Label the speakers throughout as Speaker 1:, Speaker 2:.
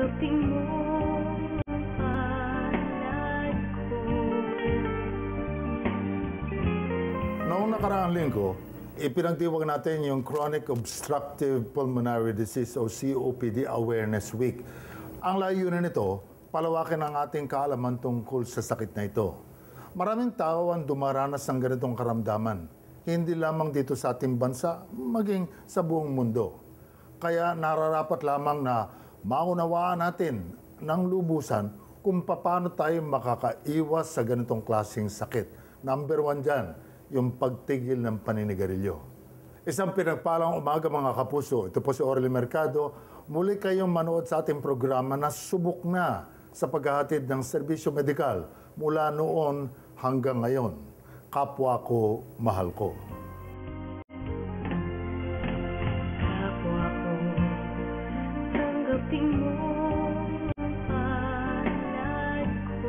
Speaker 1: Tanggapin mo ang palad ko.
Speaker 2: Noong nakaraang linggo, ipinagdiwag natin yung Chronic Obstructive Pulmonary Disease o COPD Awareness Week. Ang layunin nito, palawakin ang ating kaalaman tungkol sa sakit na ito. Maraming tao ang dumaranas ng ganitong karamdaman, hindi lamang dito sa ating bansa, maging sa buong mundo. Kaya nararapat lamang na maunawaan natin ng lubusan kung paano tayo makakaiwas sa ganitong klaseng sakit. Number 1 dyan, yung pagtigil ng paninigarilyo. Isang pinagpalang umaga mga kapuso. Ito po si Orly Mercado. Muli kayong manood sa ating programa na subok na sa paghahatid ng serbisyo medikal mula noon hanggang ngayon. Kapwa ko, mahal ko.
Speaker 1: Kapwa ko, tanggapin mo ang palad ko.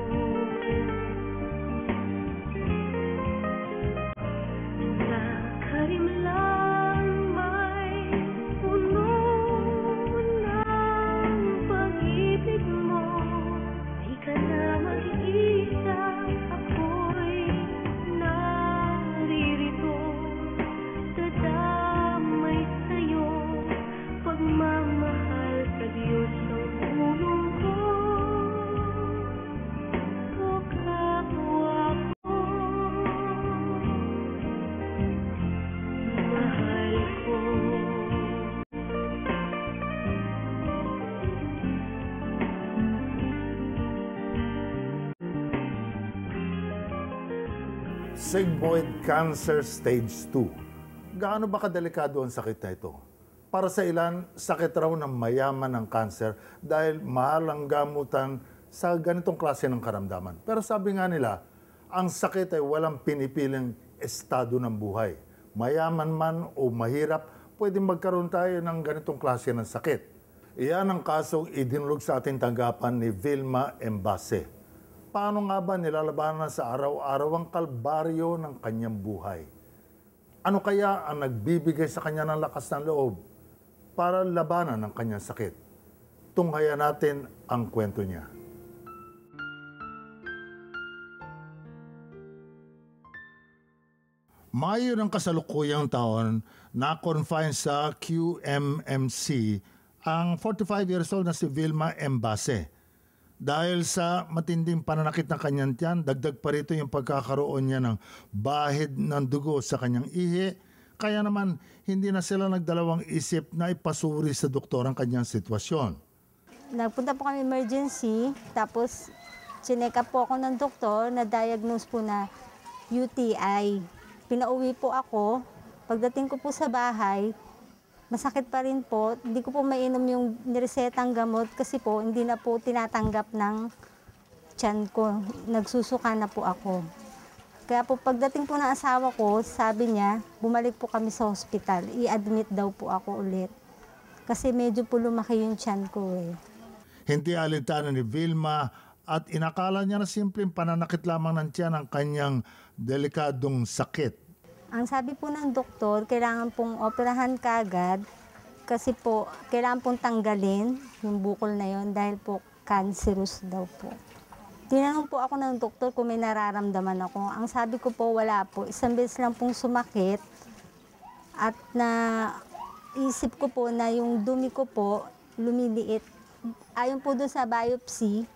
Speaker 1: Nakarimlang may puno ng pag-ibig mo. Di ka na mag-iisa, ako'y naririto. Dadamay sa'yo, pagmamahal sa Diyos ang tulong ko. O kapwa ko, mahal ko.
Speaker 2: Sigmoid Cancer Stage 2. Gaano ba kadelikado ang sakit na ito? Para sa ilan, sakit raw ng mayaman ng cancer dahil mahal ang gamutan sa ganitong klase ng karamdaman. Pero sabi nga nila, ang sakit ay walang pinipiling estado ng buhay. Mayaman man o mahirap, pwedeng magkaroon tayo ng ganitong klase ng sakit. Iyan ang kasong idinulog sa ating tanggapan ni Vilma Embase. Paano nga ba nilalabanan sa araw-araw ang kalbaryo ng kanyang buhay? Ano kaya ang nagbibigay sa kanya ng lakas ng loob para labanan ang kanyang sakit? Tunghayan natin ang kwento niya. Mayo ng kasalukuyang taon, na-confine sa QMMC ang 45 years old na si Vilma Embase. Dahil sa matinding pananakit ng kanyang tiyan, dagdag pa rito yung pagkakaroon niya ng bahid ng dugo sa kanyang ihi. Kaya naman, hindi na sila nagdalawang isip na ipasuri sa doktor ang kanyang sitwasyon.
Speaker 3: Nagpunta po kami emergency, tapos chinek up po ako ng doktor, na-diagnose po na UTI. Pinauwi po ako. Pagdating ko po sa bahay, masakit pa rin po. Hindi ko po mainom yung niresetang gamot kasi po hindi na po tinatanggap ng tiyan ko. Nagsusuka na po ako. Kaya po pagdating po ng asawa ko, sabi niya, bumalik po kami sa hospital. I-admit daw po ako ulit. Kasi medyo po lumaki yung tiyan ko eh.
Speaker 2: Hindi alintanan ni Vilma at inakala niya na simpleng pananakit lamang ng tiyan ang kanyang delikadong sakit.
Speaker 3: Ang sabi po ng doktor, kailangan pong operahan kagad kasi po kailangan pong tanggalin yung bukol na yon dahil po cancerous daw po. Tinanong po ako ng doktor kung may nararamdaman ako. Ang sabi ko po wala po. Isang beses lang pong sumakit at na isip ko po na yung dumi ko po lumiliit. Ayon po doon sa biopsy,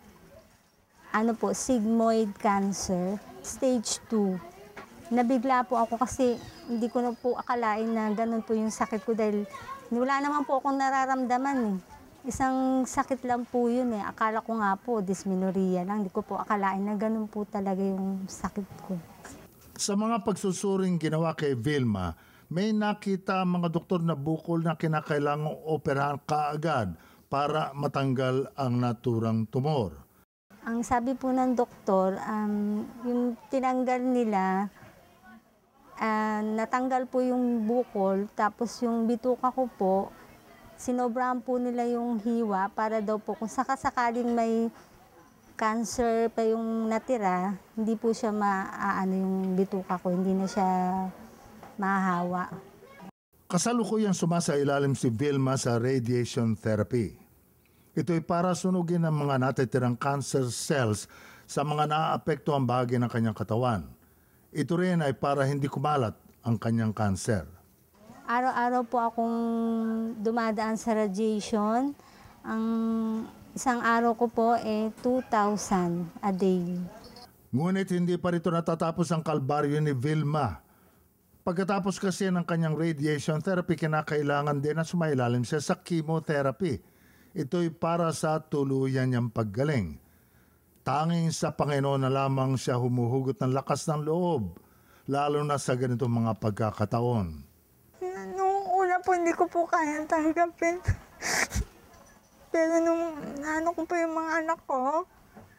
Speaker 3: sigmoid cancer, stage 2. Nabigla po ako kasi hindi ko na po akalain na ganun po yung sakit ko dahil wala naman po akong nararamdaman eh. Isang sakit lang po yun eh. Akala ko nga po dysmenorrhea lang. Hindi ko po akalain na ganun po talaga yung sakit ko.
Speaker 2: Sa mga pagsusuring ginawa kay Vilma, may nakita ang mga doktor na bukol na kinakailangang operahan kaagad para matanggal ang naturang tumor.
Speaker 3: Ang sabi po ng doktor, yung tinanggal nila, natanggal po yung bukol, tapos yung bituka ko po, sinobrahan po nila yung hiwa para daw po kung sakasakaling may cancer pa yung natira, hindi po siya yung bituka ko, hindi na siya mahahawa.
Speaker 2: Kasalukuyang sumasailalim si Vilma sa radiation therapy. Ito'y para sunugin ang mga natitirang cancer cells sa mga naaapektuhang bahagi ng kanyang katawan. Ito rin ay para hindi kumalat ang kanyang cancer.
Speaker 3: Araw-araw po akong dumadaan sa radiation. Ang isang araw ko po 2,000 a day.
Speaker 2: Ngunit hindi pa rito natatapos ang kalbaryo ni Vilma. Pagkatapos kasi ng kanyang radiation therapy, kinakailangan din na sumailalim siya sa chemotherapy. Ito'y para sa tuluyan niyang paggaling. Tanging sa Panginoon na lamang siya humuhugot ng lakas ng loob, lalo na sa ganitong mga pagkakataon.
Speaker 4: Nung una po, hindi ko po kaya tanggapin. Pero nung ano ko po yung mga anak ko,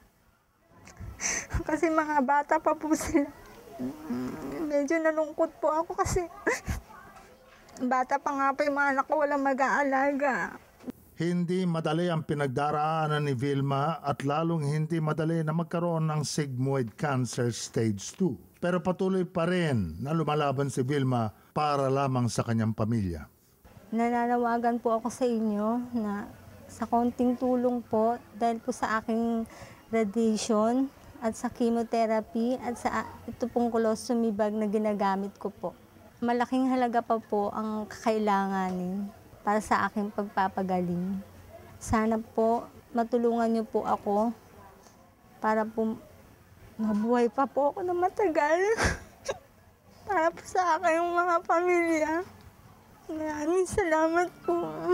Speaker 4: kasi mga bata pa po sila. Medyo nalungkot po ako kasi bata pa nga po yung mga anak ko, walang mag-aalaga.
Speaker 2: Hindi madali ang pinagdaraanan ni Vilma at lalong hindi madali na magkaroon ng sigmoid cancer stage 2. Pero patuloy pa rin na lumalaban si Vilma para lamang sa kanyang pamilya.
Speaker 3: Nananawagan po ako sa inyo na sa konting tulong po dahil po sa aking radiation at sa chemotherapy at sa ito pong colostomy bag na ginagamit ko po. Malaking halaga pa po ang kakailanganin para sa aking pagpapagaling. Sana po matulungan niyo po ako para po mabuhay pa po ako ng matagal. Para po sa aking mga pamilya. Maraming salamat po.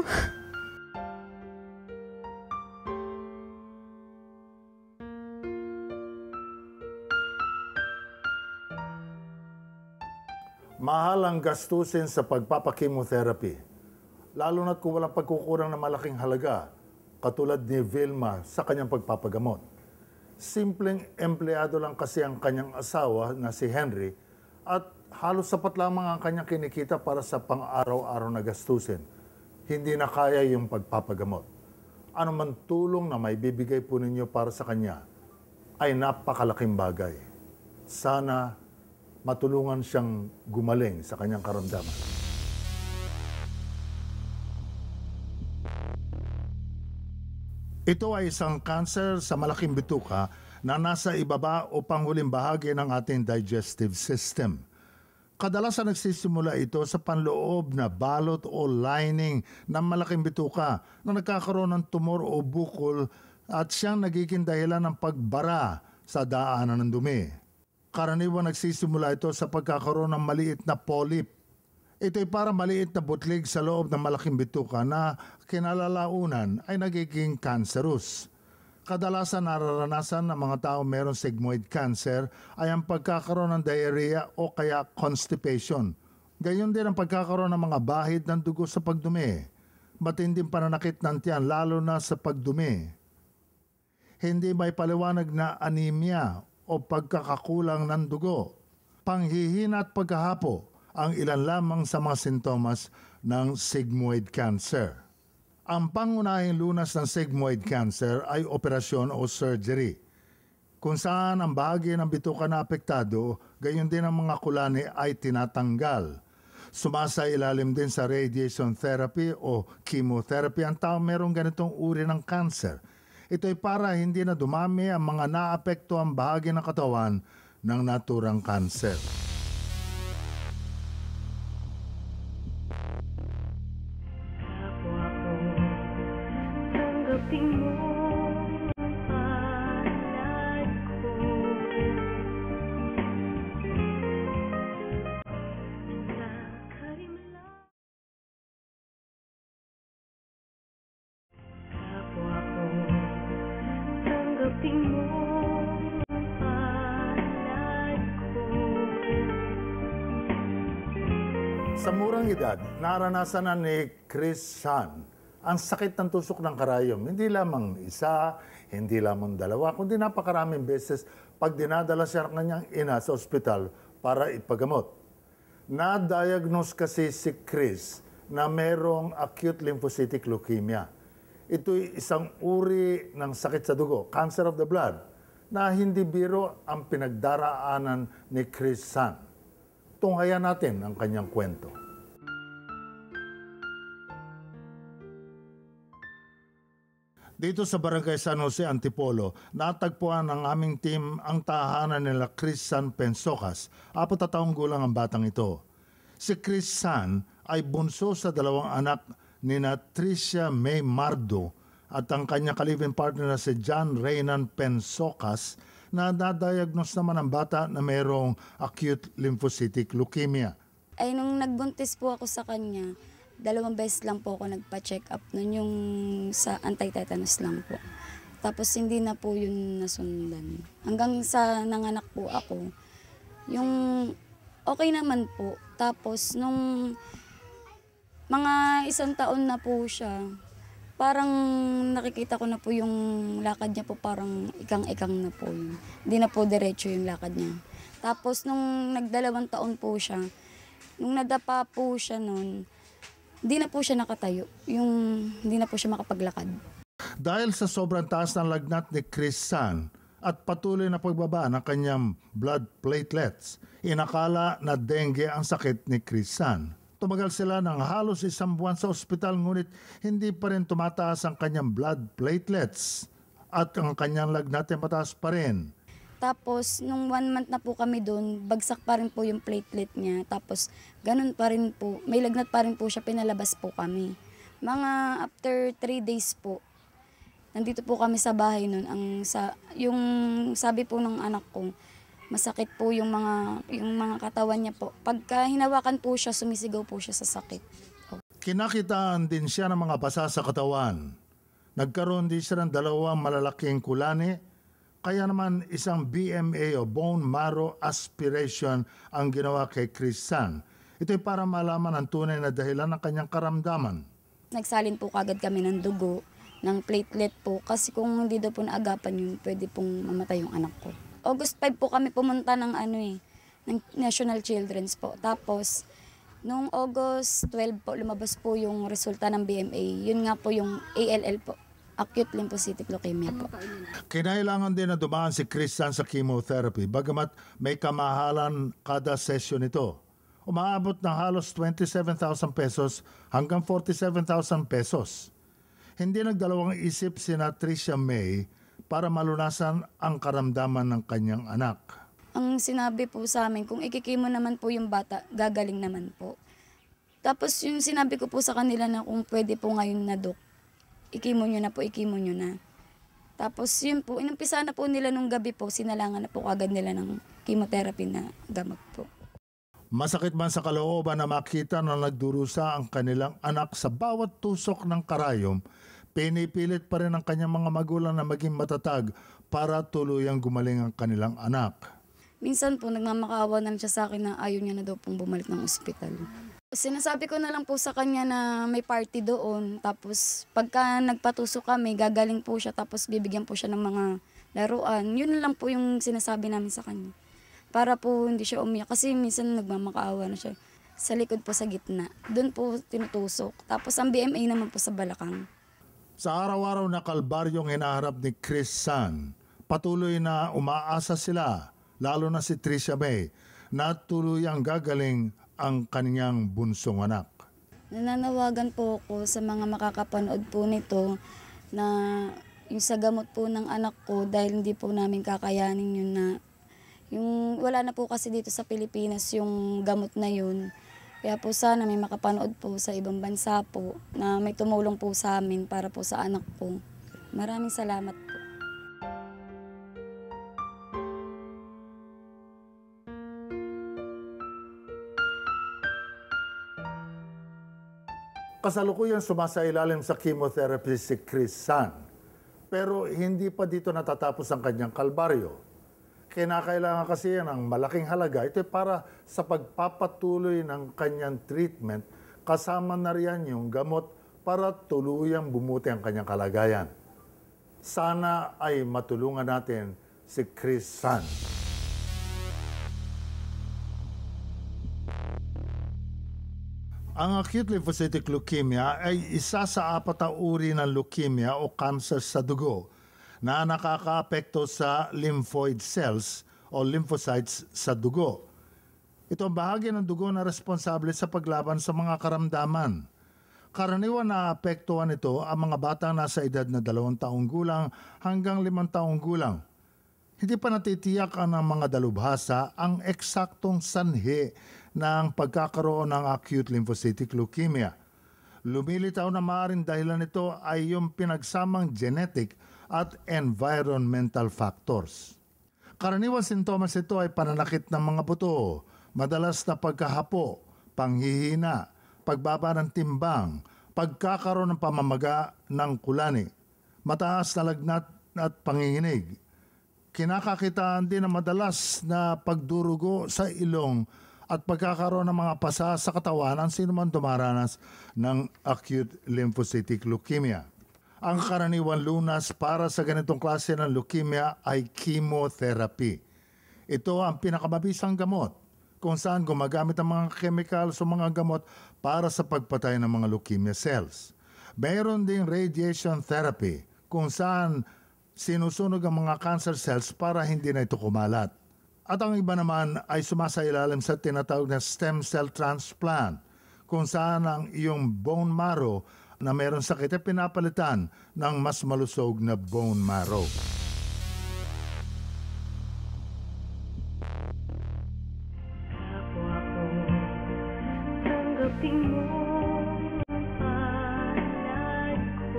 Speaker 2: Mahal ang gastusin sa pagpapakemotherapy, lalo na't kung walang pagkukurang na malaking halaga, katulad ni Vilma sa kanyang pagpapagamot. Simpleng empleyado lang kasi ang kanyang asawa na si Henry at halos sapat lamang ang kanyang kinikita para sa pang-araw-araw na gastusin. Hindi na kaya yung pagpapagamot. Ano man tulong na may bibigay po ninyo para sa kanya ay napakalaking bagay. Sana matulungan siyang gumaling sa kanyang karamdaman. Ito ay isang cancer sa malaking bituka na nasa ibaba o panghuling bahagi ng ating digestive system. Kadalasan nagsisimula ito sa panloob na balot o lining ng malaking bituka na nagkakaroon ng tumor o bukol at siyang nagiging dahilan ng pagbara sa daanan ng dumi. Karaniwan nagsisimula ito sa pagkakaroon ng maliit na polyp. Ito'y para maliit na butlig sa loob ng malaking bituka na kinalalaunan ay nagiging cancerous. Kadalasan nararanasan ng mga tao mayroong sigmoid cancer ay ang pagkakaroon ng diarrhea o kaya constipation. Gayon din ang pagkakaroon ng mga bahid ng dugo sa pagdumi. Matinding pananakit ng tiyan lalo na sa pagdumi. Hindi may paliwanag na anemia o pagkakakulang ng dugo. Panghihina at pagkahapo ang ilan lamang sa mga sintomas ng sigmoid cancer. Ang pangunahing lunas ng sigmoid cancer ay operasyon o surgery, kung saan ang bahagi ng bituka na apektado, gayon din ang mga kulani ay tinatanggal. Sumasailalim din sa radiation therapy o chemotherapy ang tao merong ganitong uri ng cancer. Ito'y para hindi na dumami ang mga naapektuhang bahagi ng katawan ng naturang kanser.
Speaker 1: Kapwa ko, tanggapin mo ang palad ko. Nakarimlang kapwa ko, tanggapin mo ang palad ko.
Speaker 2: Sa murang edad, naranasan na ni Chris Shan ang sakit ng tusok ng karayom. Hindi lamang isa, hindi lamang dalawa, kundi napakaraming beses pag dinadala siya ng kanyang ina sa ospital para ipagamot. Na-diagnose kasi si Chris na merong acute lymphocytic leukemia. Ito'y isang uri ng sakit sa dugo, cancer of the blood, na hindi biro ang pinagdaraanan ni Chris Shan. Tunghayan natin ang kanyang kwento. Dito sa Barangay San Jose, Antipolo, natagpuan ng aming team ang tahanan nila Chris San Pensocas. 4 na taong gulang ang batang ito. Si Chris San ay bunso sa 2 anak ni Tricia May Mardo at ang kanyang kalibing partner na si John Reynan Pensocas na nadiagnose naman ang bata na mayroong acute lymphocytic leukemia.
Speaker 5: Ay nung nagbuntis po ako sa kanya, 2 beses lang po ako nagpa-check up nun, yung sa anti-tetanus lang po. Tapos hindi na po yun nasundan. Hanggang sa nanganak po ako, yung okay naman po. Tapos nung mga 1 taon na po siya, parang nakikita ko na po yung lakad niya po parang ikang-ikang na po yun. Hindi na po diretso yung lakad niya. Tapos nung nag-2 taon po siya, nung nadapa po siya nun, hindi na po siya nakatayo. Hindi na po siya makapaglakad.
Speaker 2: Dahil sa sobrang taas ng lagnat ni Chris San at patuloy na pagbaba ng kanyang blood platelets, inakala na dengue ang sakit ni Chris San. Tumagal sila ng halos 1 buwan sa ospital ngunit hindi pa rin tumataas ang kanyang blood platelets at ang kanyang lagnat ay mataas pa rin.
Speaker 5: Tapos, nung 1 month na po kami doon, bagsak pa rin po yung platelet niya. Tapos, ganun pa rin po. May lagnat pa rin po siya, pinalabas po kami. Mga after 3 days po, nandito po kami sa bahay noon. Yung sabi po ng anak ko, masakit po yung mga katawan niya po. Pagka hinawakan po siya, sumisigaw po siya sa sakit.
Speaker 2: Kinakitaan din siya ng mga basa sa katawan. Nagkaroon din siya ng 2 malalaking kulani. Kaya naman isang BMA o bone marrow aspiration ang ginawa kay Chris San. Ito'y para malaman ang tunay na dahilan ng kanyang karamdaman.
Speaker 5: Nagsalin po kagad kami ng dugo, ng platelet po. Kasi kung hindi daw po naagapan yun, pwede pong mamatay yung anak ko. August 5 po kami pumunta ng ng National Children's po. Tapos, nung August 12 po, lumabas po yung resulta ng BMA. Yun nga po yung ALL po. Acute lymphocytic leukemia po.
Speaker 2: Kinailangan din na dumaan si Chris San sa chemotherapy, bagamat may kamahalan kada session ito. Umaabot ng halos 27,000 pesos hanggang 47,000 pesos. Hindi nagdalawang isip si Tricia May para malunasan ang karamdaman ng kanyang anak.
Speaker 5: Ang sinabi po sa amin, kung ikikimo naman po yung bata, gagaling naman po. Tapos yung sinabi ko po sa kanila na kung pwede po ngayon na Dok, ikimo nyo na. Tapos yun po, inumpisa na po nila nung gabi po, sinalangan na po agad nila ng chemotherapy na gamot po.
Speaker 2: Masakit man sa kalooban na makita na nagdurusa ang kanilang anak sa bawat tusok ng karayom, pinipilit pa rin ang kanyang mga magulang na maging matatag para tuluyang gumaling ang kanilang anak.
Speaker 5: Minsan po, nagmamakaawa na siya sa akin na ayaw niya na daw pong bumalik ng ospital. Sinasabi ko na lang po sa kanya na may party doon. Tapos pagka nagpatusok kami, gagaling po siya. Tapos bibigyan po siya ng mga laruan. Yun lang po yung sinasabi namin sa kanya. Para po hindi siya umiyak. Kasi minsan nagmamakaawa na siya. Sa likod po sa gitna. Doon po tinutusok. Tapos ang BMA naman po sa balakang.
Speaker 2: Sa araw-araw na kalbaryong hinaharap ni Chris San, patuloy na umaasa sila, lalo na si Tricia May, na tuluyang gagaling ang kanyang bunsong anak.
Speaker 5: Nananawagan po ako sa mga makakapanood po nito na yung sa gamot po ng anak ko dahil hindi po namin kakayanin yun na yung wala na po kasi dito sa Pilipinas yung gamot na yun. Kaya po sana may makapanood po sa ibang bansa po na may tumulong po sa amin para po sa anak ko. Maraming salamat po.
Speaker 2: Kasalukuyan sumasailalim sa chemotherapy si Chris San. Pero hindi pa dito natatapos ang kanyang kalbaryo. Kinakailangan kasi yan ng malaking halaga. Ito para sa pagpapatuloy ng kanyang treatment, kasama na riyan yung gamot para tuluyang bumuti ang kanyang kalagayan. Sana ay matulungan natin si Chris San. Ang acute lymphocytic leukemia ay isa sa 4 na uri ng leukemia o cancer sa dugo na nakakaapekto sa lymphoid cells o lymphocytes sa dugo. Ito ang bahagi ng dugo na responsable sa paglaban sa mga karamdaman. Karaniwan na apektuhan ito ang mga batang nasa edad na 2 taong gulang hanggang 5 taong gulang. Hindi pa natitiyak ng mga dalubhasa ang eksaktong sanhi ng pagkakaroon ng acute lymphocytic leukemia. Lumilitaw na maaaring dahilan nito ay yung pinagsamang genetic at environmental factors. Karaniwan sintomas ito ay pananakit ng mga buto, madalas na pagkahapo, panghihina, pagbaba ng timbang, pagkakaroon ng pamamaga ng kulani, mataas na lagnat at panginginig. Kinakakitaan din na madalas na pagdurugo sa ilong at pagkakaroon ng mga pasa sa katawan ang sinuman dumaranas ng acute lymphocytic leukemia. Ang karaniwan lunas para sa ganitong klase ng leukemia ay chemotherapy. Ito ang pinakamabisang gamot kung saan gumagamit ang mga chemicals o mga gamot para sa pagpatay ng mga leukemia cells. Mayroon ding radiation therapy kung saan sinusunog ang mga cancer cells para hindi na ito kumalat. At ang iba naman ay sumasailalim sa tinatawag na stem cell transplant kung saan ang iyong bone marrow na mayroong sakit ay pinapalitan ng mas malusog na bone marrow.
Speaker 1: Kapwa ko, tanggapin mo ang palad ko.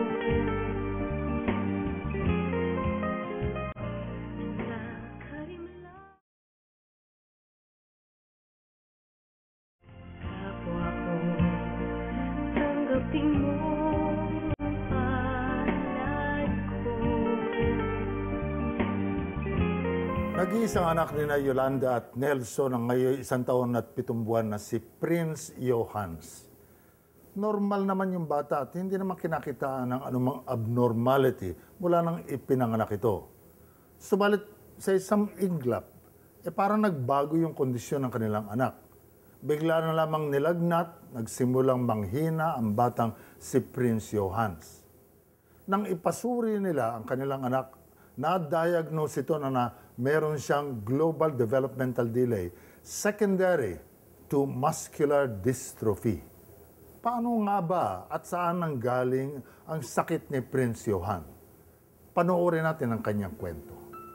Speaker 1: Nakarimlang. Kapwa ko, tanggapin mo ang palad ko.
Speaker 2: Nag-iisang anak ni na Yolanda at Nelson ang ngayon 1 taon at 7 buwan na si Prince Johans. Normal naman yung bata at hindi naman kinakitaan ng anumang abnormality mula nang ipinanganak ito. Subalit sa isang iglap, parang nagbago yung kondisyon ng kanilang anak. Bigla na lamang nilagnat, nagsimulang manghina ang batang si Prince Johans. Nang ipasuri nila ang kanilang anak, na-diagnose ito na meron siyang global developmental delay secondary to muscular dystrophy. Paano nga ba at saan nanggaling ang sakit ni Prince Johan? Panoorin natin ang kanyang kwento.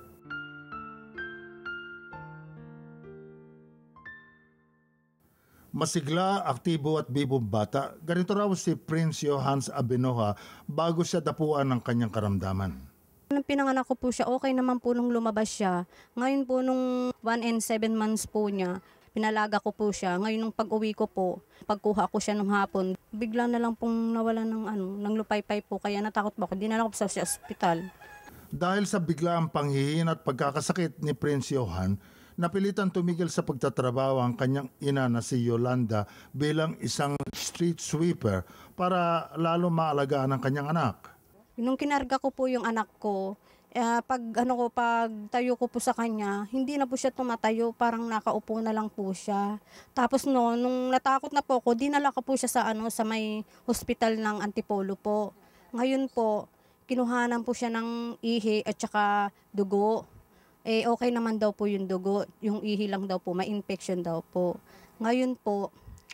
Speaker 2: Masigla, aktibo at bibong bata, ganito raw si Prince Johans Abenoja bago siya dapuan ng kanyang karamdaman.
Speaker 6: Nung pinanganak ko po siya, okay naman po nung lumabas siya. Ngayon po nung 1 and 7 months po niya, pinalaga ko po siya. Ngayon nung pag-uwi ko po, pagkuha ko siya nung hapon, bigla na lang pong nawala ng lupaypay po. Kaya natakot po ako, dinala ko po sa ospital.
Speaker 2: Dahil sa biglaang panghihin at pagkakasakit ni Prince Johan, napilitan tumigil sa pagtatrabaho ang kanyang ina na si Yolanda bilang isang street sweeper para lalo maalagaan ang kanyang anak.
Speaker 6: Nung kinarga ko po yung anak ko, pag tayo ko po sa kanya, hindi na po siya tumatayo, parang nakaupo na lang po siya. Tapos nung natakot na po ako, dinala ko po siya sa may hospital ng Antipolo po. Ngayon po, kinuhanan po siya ng ihi at saka dugo. Okay naman daw po yung dugo, yung ihi lang daw po, may infection daw po. Ngayon po,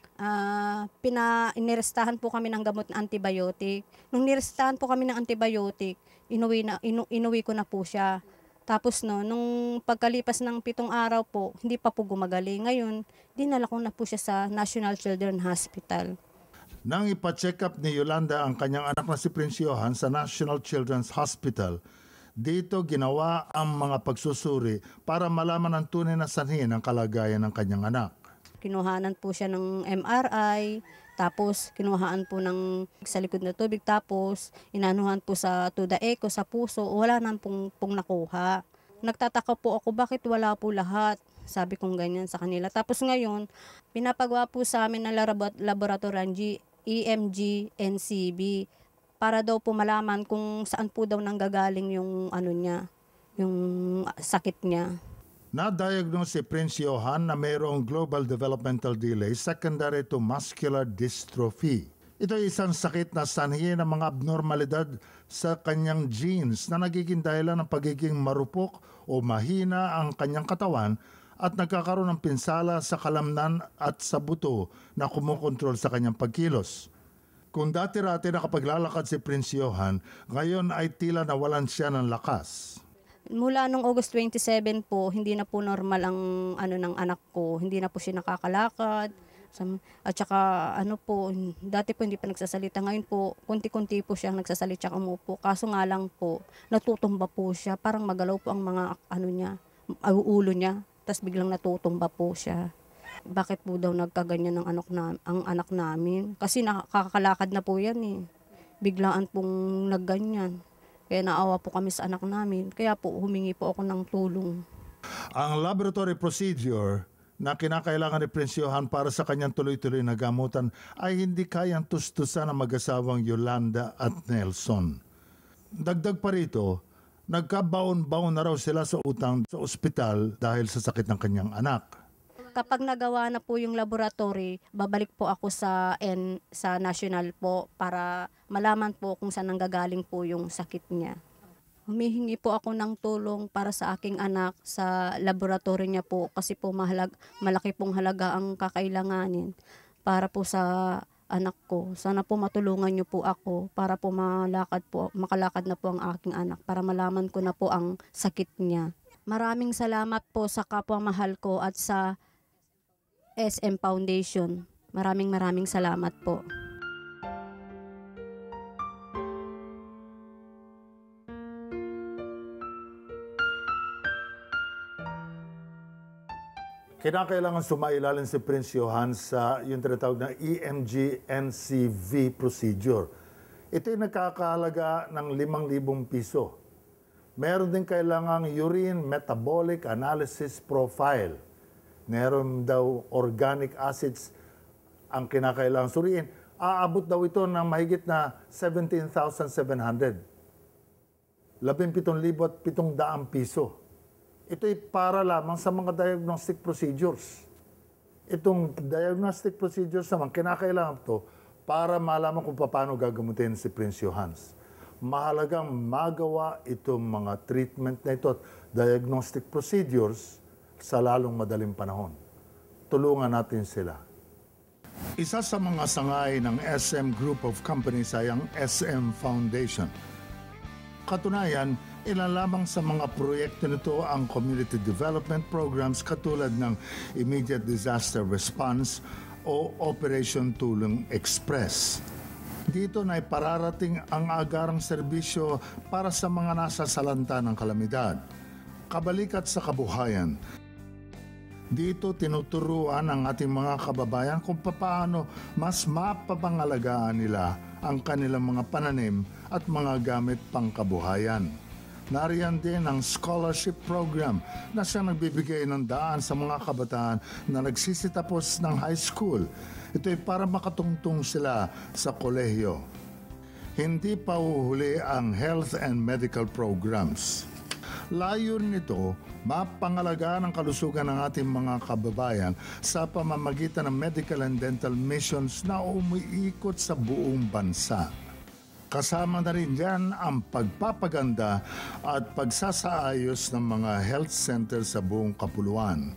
Speaker 6: inirestahan po kami ng gamot na antibiotic. Nung nirestahan po kami ng antibiotic, inuwi ko na po siya. Tapos nung pagkalipas ng 7 araw po, hindi pa po gumagaling. Ngayon, dinala ko na po siya sa National Children's Hospital.
Speaker 2: Nang ipa-check up ni Yolanda ang kanyang anak na si Prince Johan sa National Children's Hospital, dito ginawa ang mga pagsusuri para malaman ang tunay na sanhi ng kalagayan ng kanyang anak.
Speaker 6: Kinuhanan po siya ng MRI, tapos kinuhaan po ng sa likod na tubig, tapos inanuhan po to the echo sa puso, wala nang pong nakuha. Nagtataka po ako bakit wala po lahat, sabi kong ganyan sa kanila. Tapos ngayon, pinapagawa po sa amin ng laboratory EMG, NCB, para daw po malaman kung saan po daw nanggagaling yung yung sakit niya.
Speaker 2: Na-diagnose si Prince Johan na mayroong global developmental delay secondary to muscular dystrophy. Ito ay isang sakit na sanhi ng mga abnormalidad sa kanyang genes na nagiging dahilan ng pagiging marupok o mahina ang kanyang katawan at nagkakaroon ng pinsala sa kalamnan at sa buto na kumukontrol sa kanyang pagkilos. Kung dati-rati nakapaglalakad si Prince Johan, ngayon ay tila nawalan siya ng lakas.
Speaker 6: Mula nung August 27 po, hindi na po normal ang ng anak ko. Hindi na po siya nakakalakad. At saka dati po hindi pa nagsasalita. Ngayon po, kunti-kunti po siya nagsasalita at umupo. Kaso nga lang po, natutumba po siya. Parang magalaw po ang mga ulo niya. Tapos biglang natutumba po siya. Bakit po daw nagkaganyan ang anak namin? Kasi nakakalakad na po yan eh. Biglaan pong nagganyan. Kaya naawa po kami sa anak namin. Kaya po humingi po ako ng tulong.
Speaker 2: Ang laboratory procedure na kinakailangan ni Prince Johan para sa kanyang tuloy-tuloy na gamutan ay hindi kayang tustusan ng mag-asawang Yolanda at Nelson. Dagdag pa rito, nagkabaon-baon na raw sila sa utang sa ospital dahil sa sakit ng kanyang anak.
Speaker 6: Kapag nagawa na po yung laboratory, babalik po ako sa national po para malaman po kung saan nanggagaling po yung sakit niya. Humihingi po ako ng tulong para sa aking anak sa laboratory niya po kasi po malaki pong halaga ang kakailanganin para po sa anak ko. Sana po matulungan niyo po ako para po makalakad na po ang aking anak para malaman ko na po ang sakit niya. Maraming salamat po sa kapwa mahal ko at sa SM Foundation. Maraming salamat po.
Speaker 2: Kinakailangan sumailalim si Prince Johan sa yung tinatawag na EMG-NCV procedure. Ito ay nagkakahalaga ng 5,000 piso. Meron din kailangang urine metabolic analysis profile. Meron daw organic acids ang kinakailangan suriin. Aabot daw ito ng mahigit na 17,700. 17,700 piso. Ito'y para lamang sa mga diagnostic procedures. Itong diagnostic procedures naman, kinakailangan ito para malaman kung paano gagamutin si Prince Johan. Mahalagang magawa itong mga treatment na ito at diagnostic procedures sa lalong madaling panahon. Tulungan natin sila. Isa sa mga sangay ng SM Group of Companies ay ang SM Foundation. Katunayan, ilan lamang sa mga proyekto nito ang community development programs katulad ng Immediate Disaster Response o Operation Tulong Express. Dito na ipararating ang agarang serbisyo para sa mga nasa salanta ng kalamidad, kabalikat sa kabuhayan. Dito tinuturuan ang ating mga kababayan kung paano mas mapapangalagaan nila ang kanilang mga pananim at mga gamit pangkabuhayan. Nariyan din ang scholarship program na siyang nagbibigay ng daan sa mga kabataan na nagsisitapos ng high school. Ito ay para makatungtong sila sa kolehiyo. Hindi pa uhuli ang health and medical programs. Layunin nito, mapangalagaan ang kalusugan ng ating mga kababayan sa pamamagitan ng medical and dental missions na umiikot sa buong bansa. Kasama na rin dyan ang pagpapaganda at pagsasaayos ng mga health center sa buong kapuluan.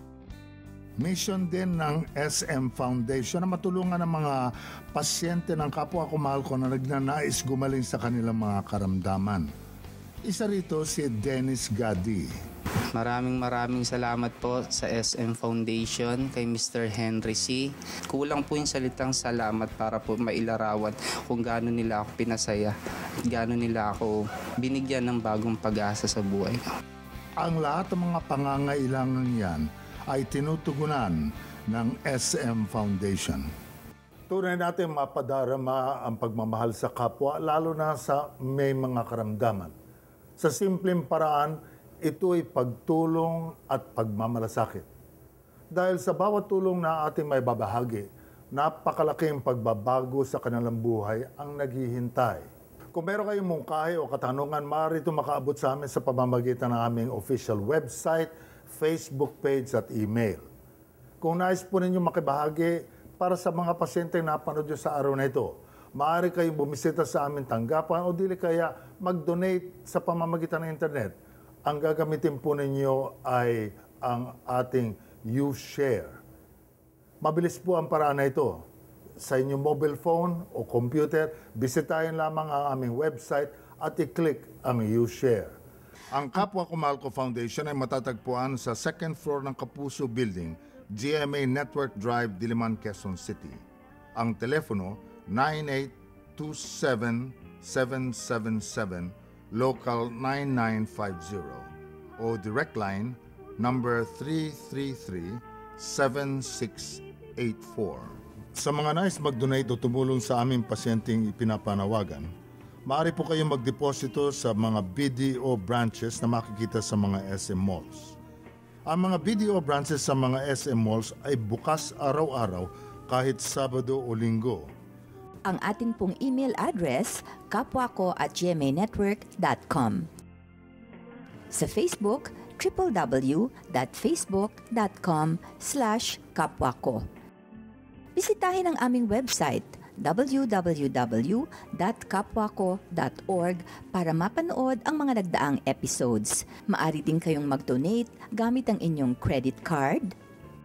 Speaker 2: Mission din ng SM Foundation na matulungan ang mga pasyente ng kapwa ko mahal ko na nagnanais gumaling sa kanilang mga karamdaman. Isa rito si Dennis Gadi.
Speaker 7: Maraming salamat po sa SM Foundation, kay Mr. Henry C. Kulang po yung salitang salamat para po mailarawan kung gaano nila ako pinasaya at gaano nila ako binigyan ng bagong pag-asa sa buhay ko.
Speaker 2: Ang lahat ng mga pangangailangan yan ay tinutugunan ng SM Foundation. Tunay natin mapadarama ang pagmamahal sa kapwa, lalo na sa may mga karamdaman. Sa simpleng paraan, ito'y pagtulong at pagmamalasakit. Dahil sa bawat tulong na ating may babahagi, napakalaking pagbabago sa kanilang buhay ang naghihintay. Kung meron kayong mungkahi o katanungan, maaari ito makaabot sa amin sa pamamagitan ng aming official website, Facebook page at email. Kung nais po ninyo makibahagi para sa mga pasyenteng napanood nyo sa araw na ito, maaari kayong bumisita sa aming tanggapan o dili kaya mag-donate sa pamamagitan ng internet. Ang gagamitin po ninyo ay ang ating YouShare. Mabilis po ang paraan na ito. sa inyong mobile phone o computer, bisitahin lamang ang aming website at i-click ang U-Share. Ang Kapwa Ko Mahal Ko Foundation ay matatagpuan sa second floor ng Kapuso Building, GMA Network Drive, Diliman, Quezon City. Ang telepono 9827-777, local 9950 o direct line number 333-7684. Sa mga nais mag-donate o tumulong sa aming pasyenteng ipinapanawagan, maaari po kayong magdeposito sa mga BDO branches na makikita sa mga SM malls. Ang mga BDO branches sa mga SM malls ay bukas araw-araw kahit Sabado o Linggo.
Speaker 8: Ang ating pong email address, kapwako@gmanetwork.com. Sa Facebook, www.facebook.com/kapwako. Bisitahin ang aming website, www.kapwako.org para mapanood ang mga nagdaang episodes. Maaari din kayong mag-donate gamit ang inyong credit card,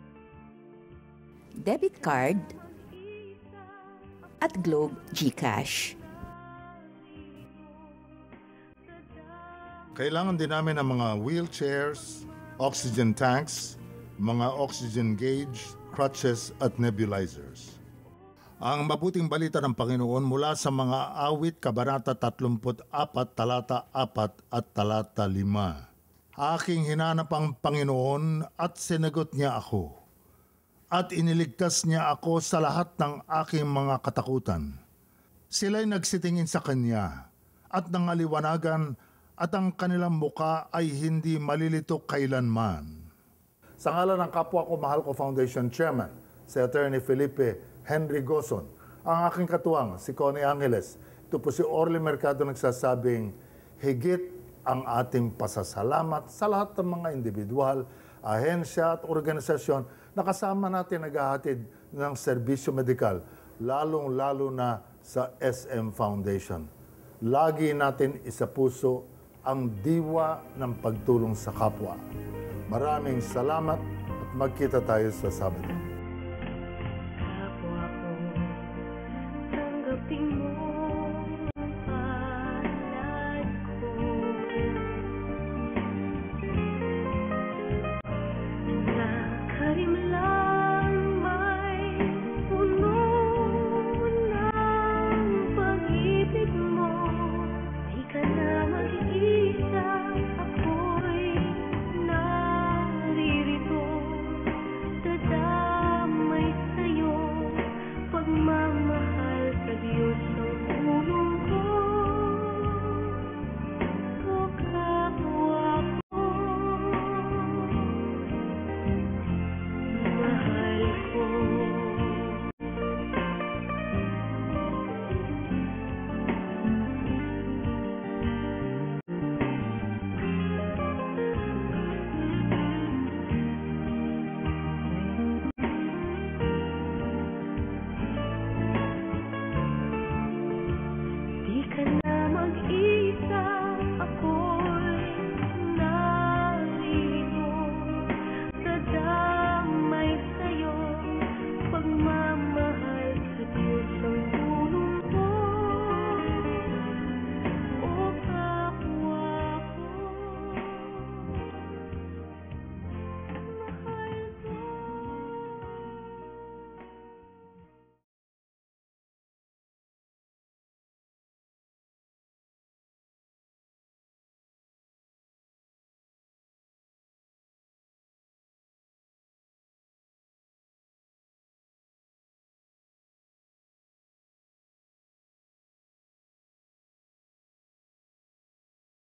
Speaker 8: debit card, at Globe GCash.
Speaker 2: Kailangan din namin ng mga wheelchairs, oxygen tanks, mga oxygen gauge, crutches at nebulizers. Ang mabuting balita ng Panginoon mula sa mga awit kabanata 34, talata 4 at talata 5. Aking hinanap ang Panginoon at sinagot niya ako. At iniligtas niya ako sa lahat ng aking mga katakutan. Sila'y nagsitingin sa Kanya at nangaliwanagan at ang kanilang muka ay hindi malilito kailanman. Sa ngalan ng Kapwa Ko Mahal Ko Foundation Chairman, si Attorney Felipe Henry Gozon, ang aking katuwang, si Connie Angeles, ito po si Orly Mercado nagsasabing, higit ang ating pasasalamat sa lahat ng mga individual, ahensya at organisasyon na kasama natin naghahatid ng serbisyo medikal, lalong-lalo na sa SM Foundation. Lagi natin isapuso ang diwa ng pagtulong sa kapwa. Maraming salamat at magkita tayo sa Sabado.